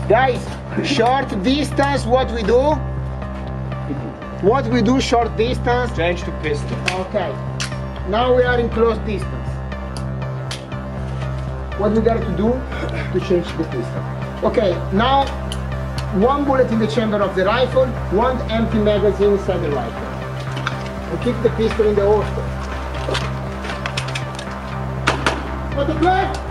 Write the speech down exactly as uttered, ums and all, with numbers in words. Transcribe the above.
Guys, short distance, what we do? What we do short distance? Change to pistol. Okay. Now we are in close distance. What we got to do to change the pistol? Okay, now one bullet in the chamber of the rifle, one empty magazine inside the rifle. And keep the pistol in the holster. Put the play!